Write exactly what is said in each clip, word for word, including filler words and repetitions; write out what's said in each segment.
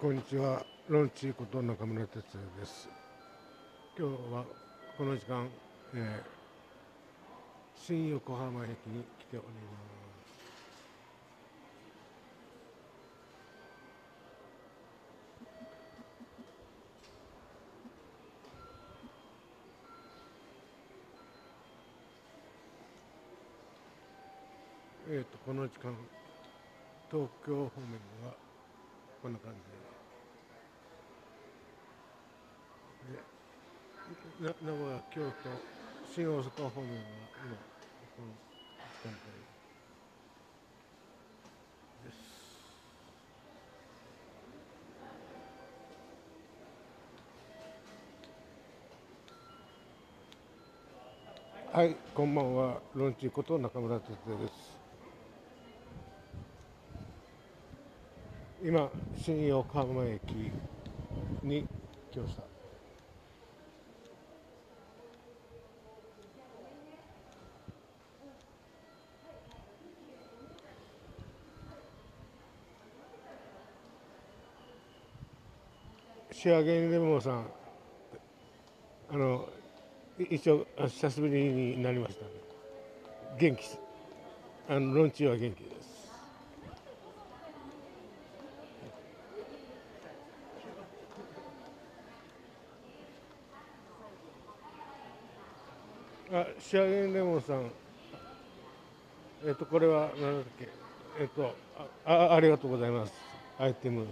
こんにちは、ロンチーこと中村哲也です。今日はこの時間、えー、新横浜駅に来ております。えーと、この時間、東京方面はこんな感じで、で名古屋、京都、新大阪方面は今、この時間帯です。はい、こんばんは、ロンチーこと中村哲也です。今、新横浜駅に来ました。仕上げにレモンさん、あの一応久しぶりになりましたね。元気あのロンチーは元気です。あ、仕上げにレモンさん、えっとこれは何だっけ、えっとああありがとうございます。アイテム、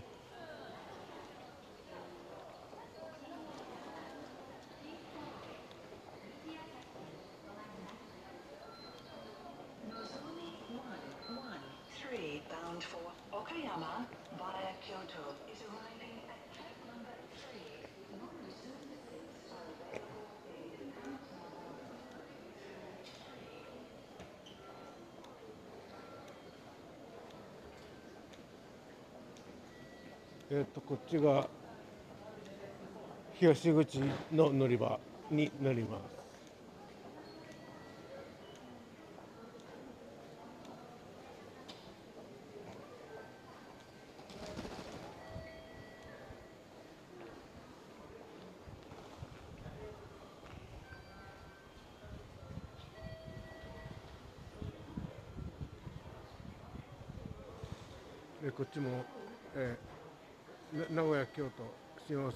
えっとこっちが東口の乗り場になります。でこっちも、えー、名古屋、京都、新大阪方面、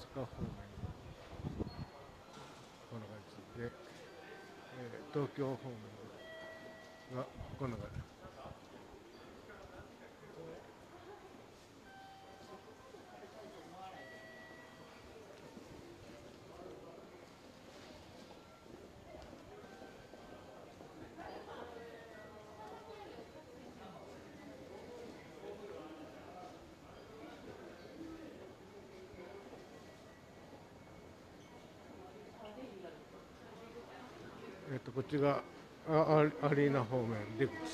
こんな感じで、えー、東京方面がこんな感じ。えっとこっちがアアリーナ方面出口です。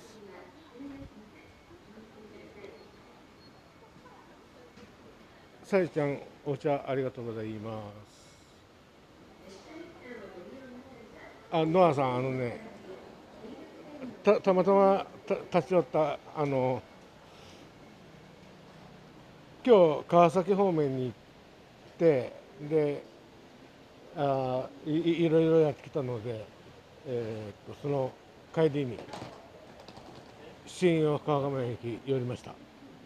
さゆちゃん、お茶ありがとうございます。あ、ノアさん、あのね、たたまたまた立ち寄ったあの今日川崎方面に行ってで、あいいろいろやってきたので、えー、っとその帰りに新横浜駅寄りました。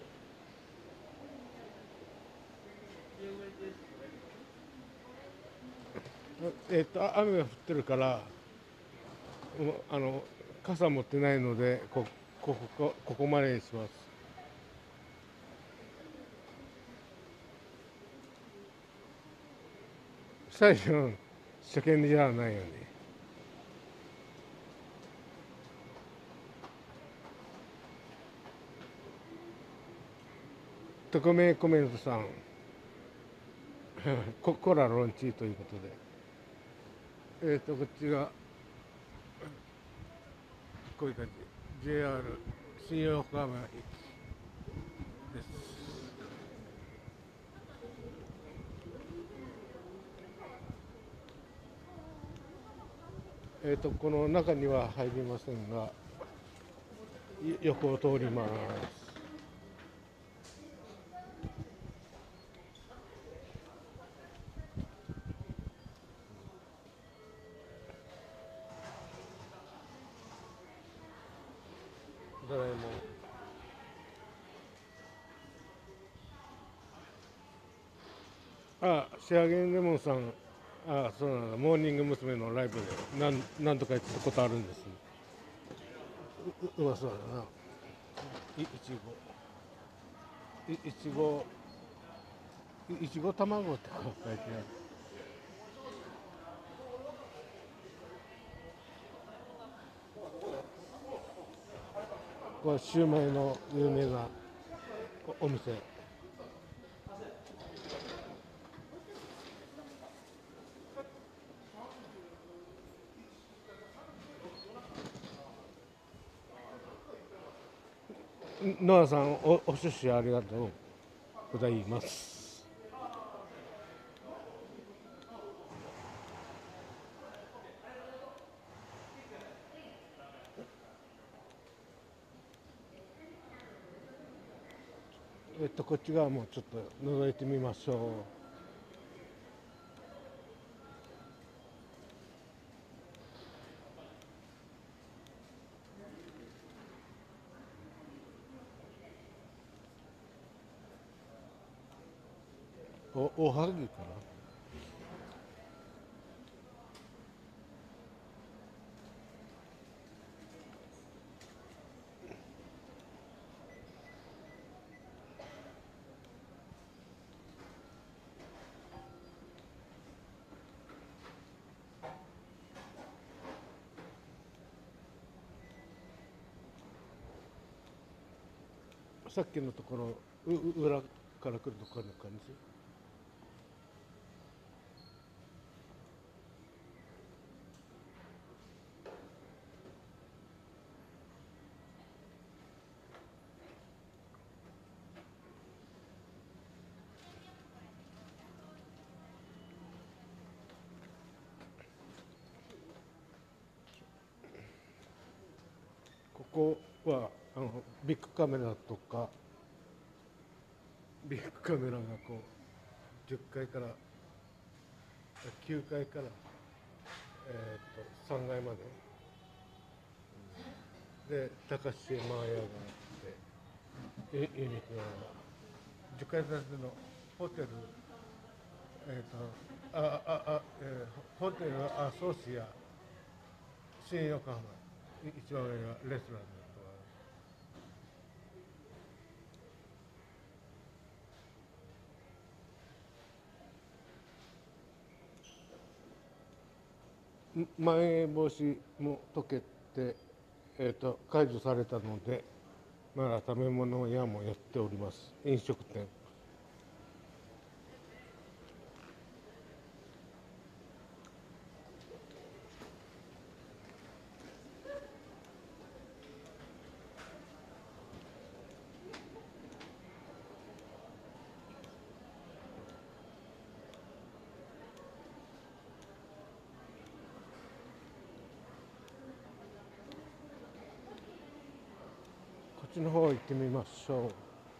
えー、っと雨が降ってるからあの傘持ってないのでこここここまでにします。最初の車検じゃないよね。匿名コメントさんここらロンチーということで、えっ、ー、とこっちがこういう感じ ジェイアール 新横浜駅です。えっ、ー、とこの中には入りませんが横を通ります。 あ、仕上げレモンさん、あ、そうなんだ、モーニング娘。のライブで何何とかやってたことあるんですね。う、うまそうだな。い、いちご。い、いちご、いいちご卵って書いてある。これシューマイの有名なお、お店。ノアさん、お、お寿司ありがとうございます。えっと、こっち側もちょっと覗いてみましょう。お、おはぎかな。さっきのところ、う、う裏から来るところの感じ。ここはあのビッグカメラとか、ビッグカメラがこうじゅっかいからきゅうかいから、えー、とさんがいまでで高島屋があってユユニクロがじゅっかい建てのホテル、えー、とあああ、えー、ホテルアソシア新横浜、一番上がレストランだとまん延防止も解けて、えー、と解除されたので、まだ食べ物屋もやっております。飲食店。こっちの方行ってみましょう。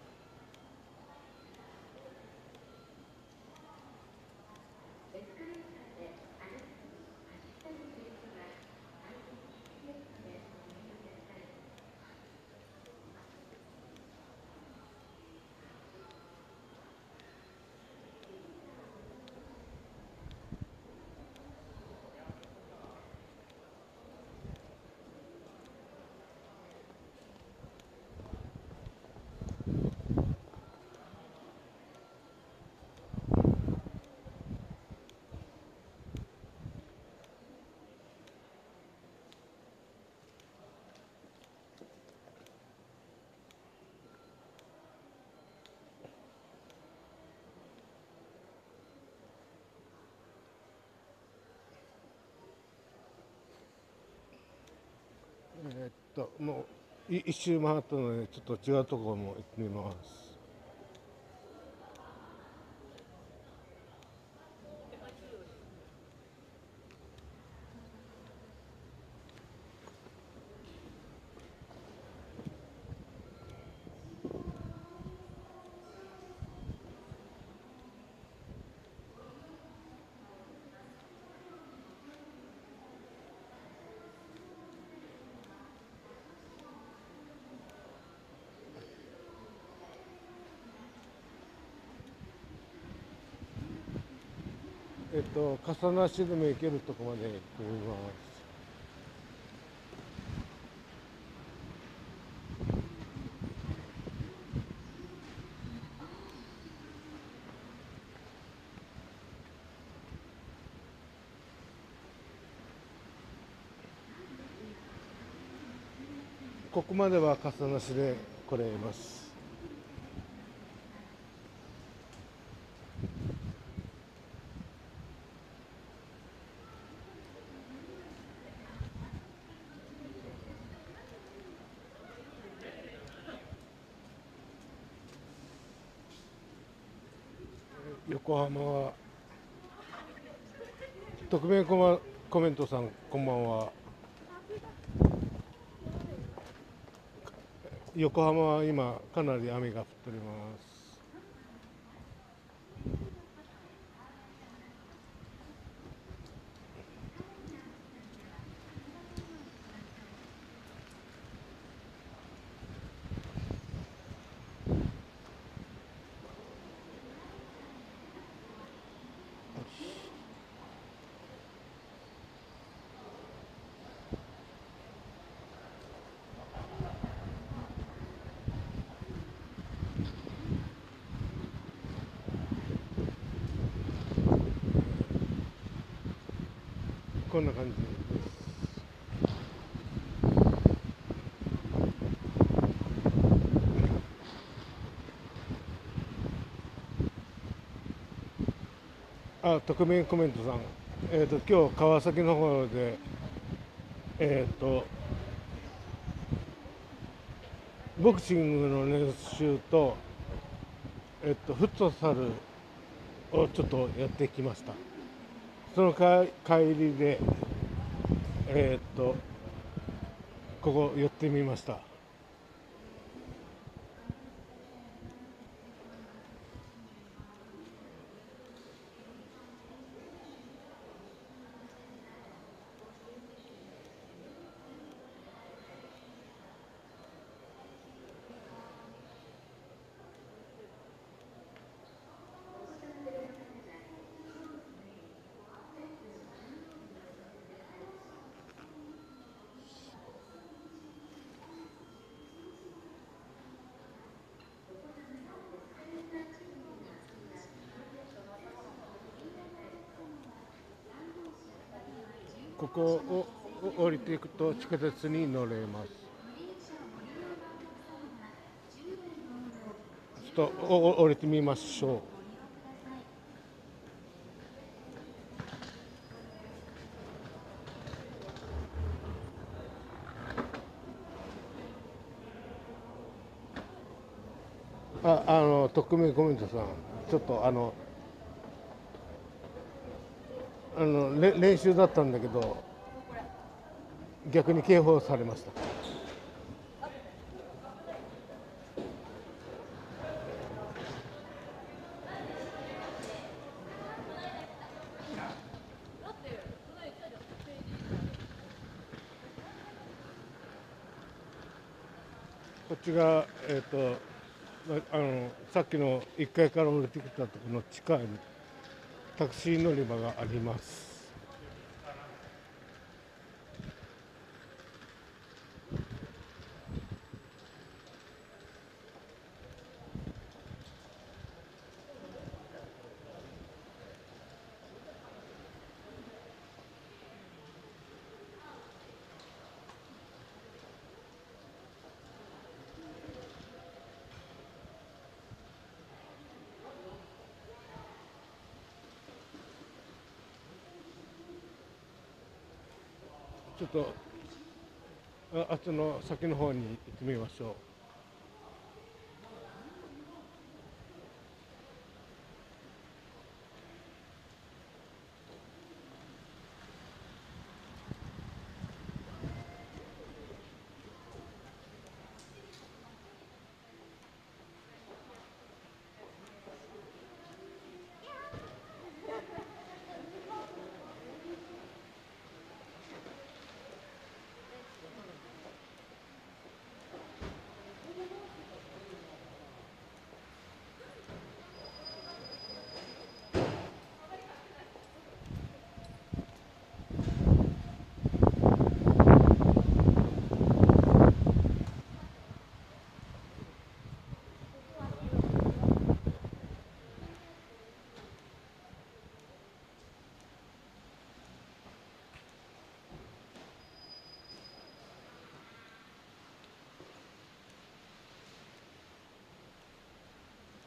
えーっともうい一周回ったのでちょっと違うところも行ってみます。 えっと傘なしでも行けるとこまで行ってみます。ここまでは傘なしで来れます。横浜は匿名コマコメントさん、こんばんは。横浜は今かなり雨が降っております。こんな感じです。あ、匿名コメントさん、えっと今日川崎の方でえっとボクシングの練習とえっとフットサルをちょっとやってきました。そのか帰りでえっとここ寄ってみました。ここを降りていくと地下鉄に乗れます。ちょっとお降りてみましょう。あ、あの匿名コメントさん、ちょっとあのあのれ練習だったんだけど逆に警報されました。こっちが、えっとあのさっきのいっかいから降りてきたところの地下にタクシー乗り場があります。ちょっとあっちの先の方に行ってみましょう。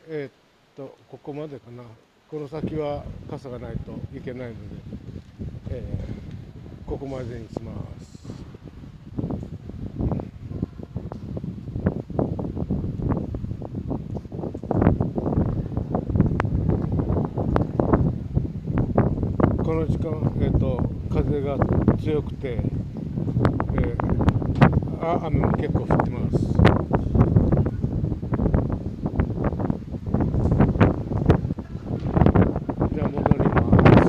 えーっとここまでかな。この先は傘がないといけないので、えーここまでにします。この時間、えーっと風が強くて、えーあ雨も結構降ってます。じゃあ戻ります。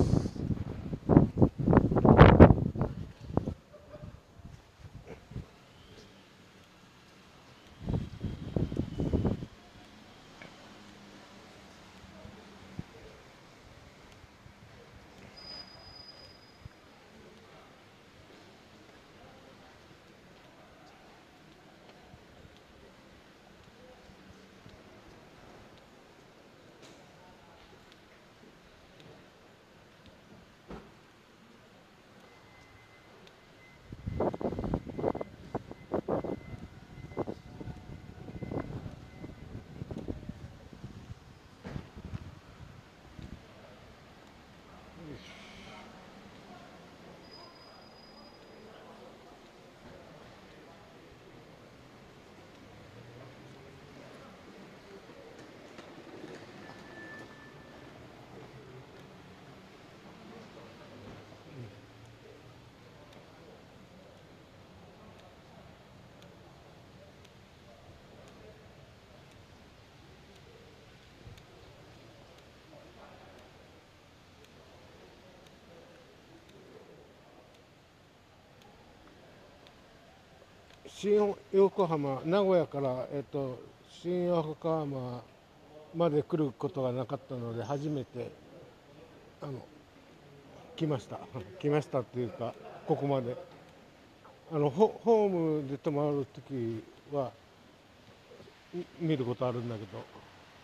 新横浜、名古屋から、えっと、新横浜まで来ることがなかったので、初めてあの来ました。来ましたっていうか、ここまで。あのホホームで泊まるときは見ることあるんだけど、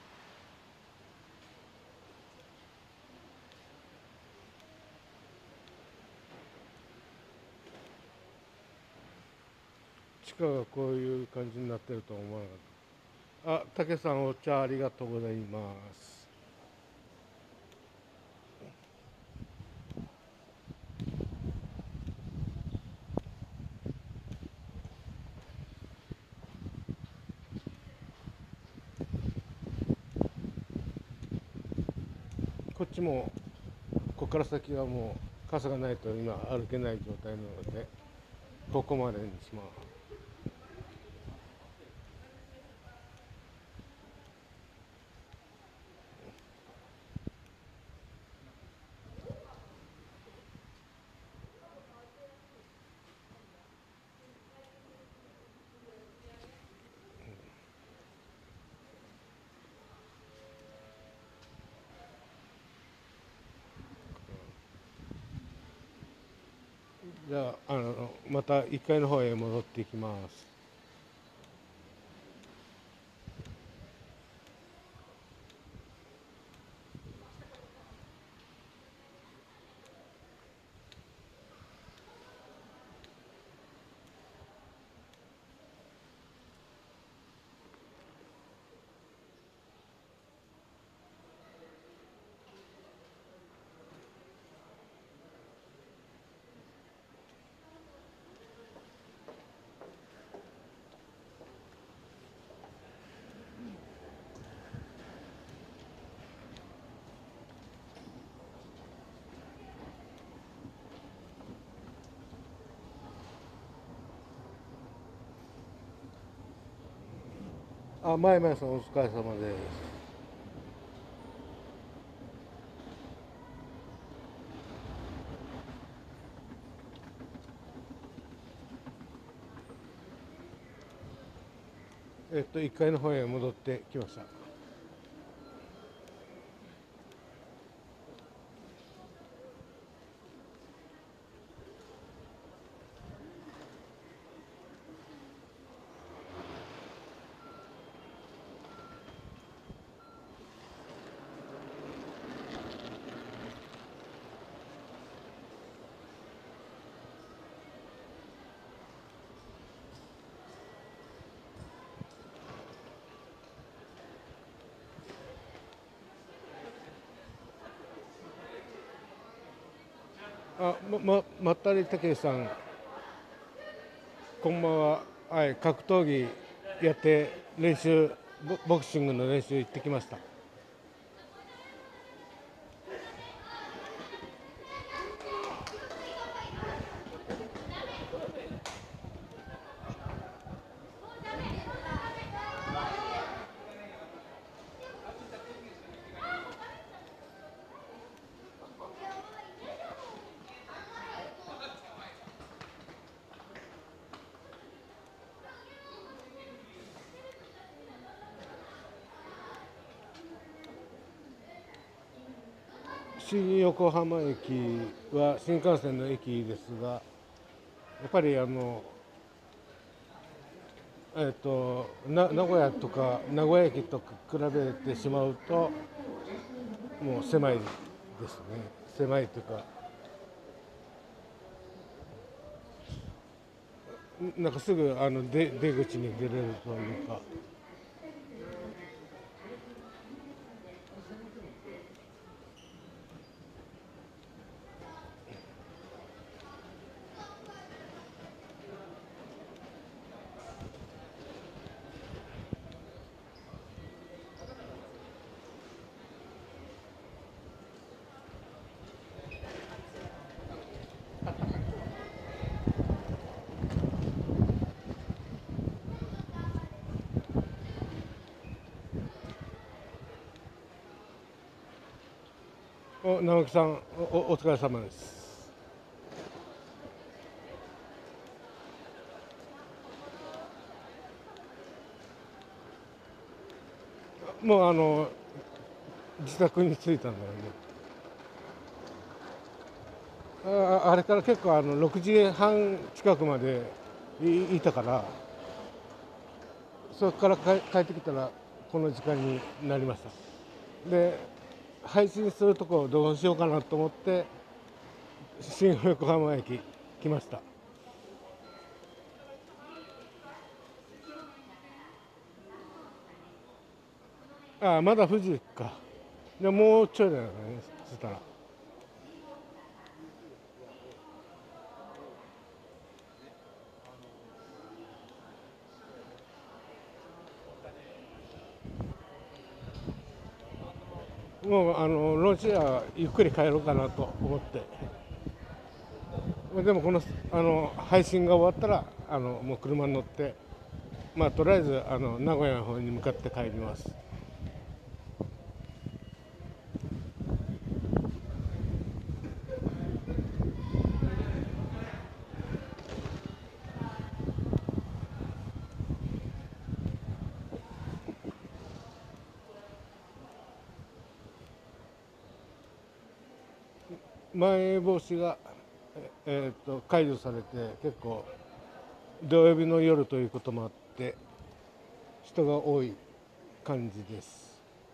地下がこういう感じになってるとは思わなかった。あ、竹さん、お茶ありがとうございます。こっちもここから先はもう傘がないと今歩けない状態なので、ここまでにします。じゃあ、あのまたいっかいの方へ戻っていきます。あ、前々さんお疲れ様です。えっといっかいの方へ戻ってきました。 あ、ま、ま、まったりたけしさん、こんばんは。はい、格闘技やって練習、ボボクシングの練習行ってきました。新横浜駅は新幹線の駅ですが、やっぱりあの、えっと、な名古屋とか名古屋駅と比べてしまうと、もう狭いですね。狭いというか、なんかすぐあの出出口に出れるというか。お直樹さんお、おお疲れ様です。もうあの自宅に着いたんだよね。ああれから結構あのろくじはん近くまでいいたから、それから帰帰ってきたらこの時間になりました。で、配信するとこをどうしようかなと思って新横浜駅来ました。ああ、まだ富士か。でもうちょいだよね、そしたら。もうあのロシアゆっくり帰ろうかなと思って。でもこのあの配信が終わったらあのもう車に乗って、まあとりあえずあの名古屋の方に向かって帰ります。まん延防止が、えー、と解除されて結構土曜日の夜ということもあって人が多い感じです。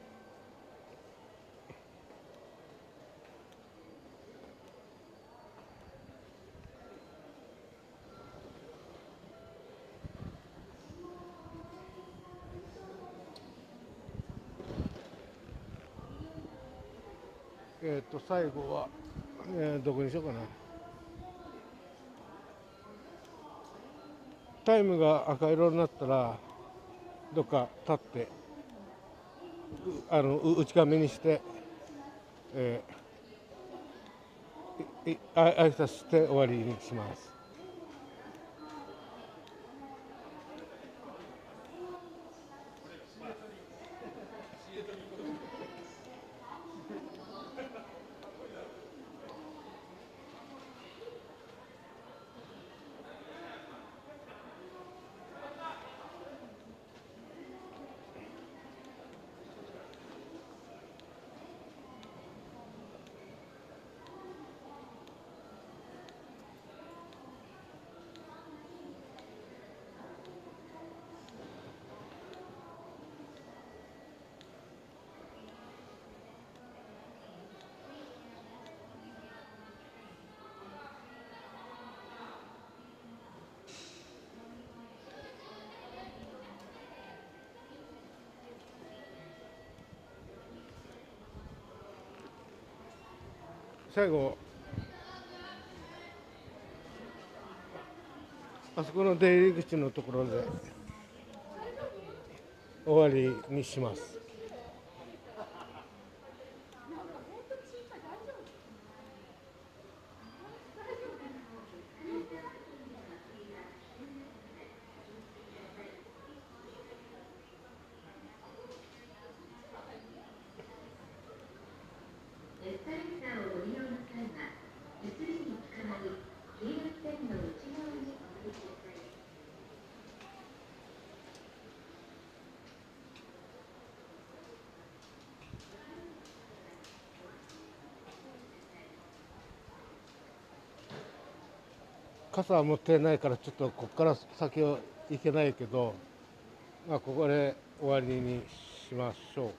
えっ、と最後は、えーどこにしようかな。タイムが赤色になったらどっか立ってあの内側目にして、えー、いあ挨拶して終わりにします。最後あそこの出入り口のところで終わりにします。傘は持ってないからちょっとここから先は行けないけど、まあ、ここで終わりにしましょうか。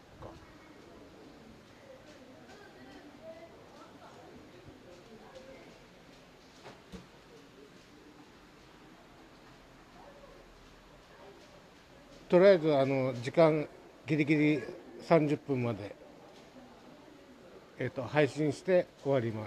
とりあえずあの時間ギリギリさんじゅっぷんまで、えーと、配信して終わります。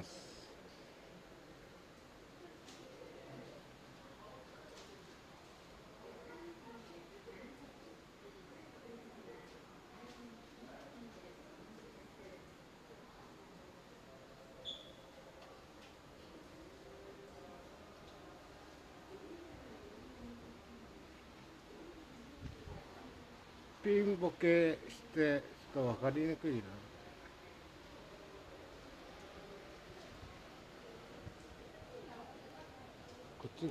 ピンボケしてちょっと分かりにくいな。こっち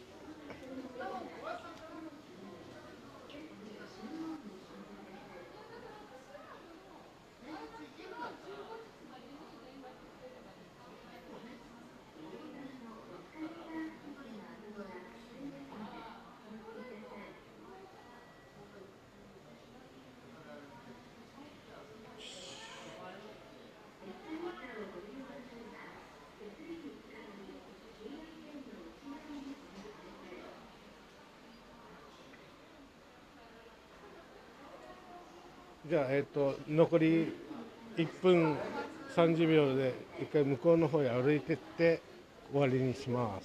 じゃあ、えっと、残りいっぷんさんじゅうびょうで一回向こうの方へ歩いてって終わりにします。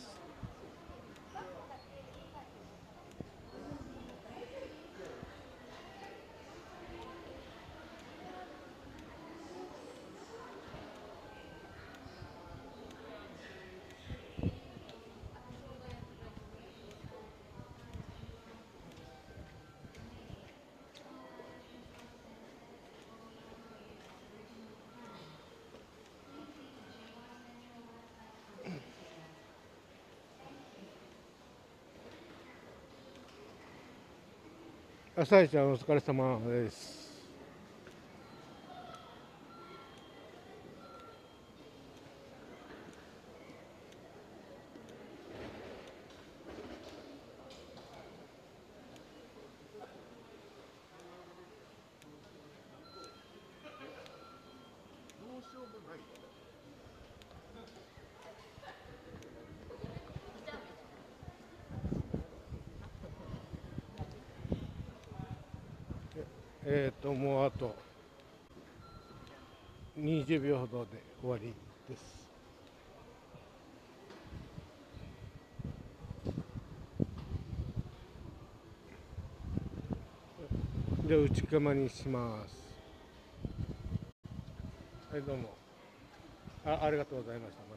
朝井ちゃんお疲れ様です。えっともうあとにじゅうびょうほどで終わりです。で内釜にします。はい、どうもあありがとうございました。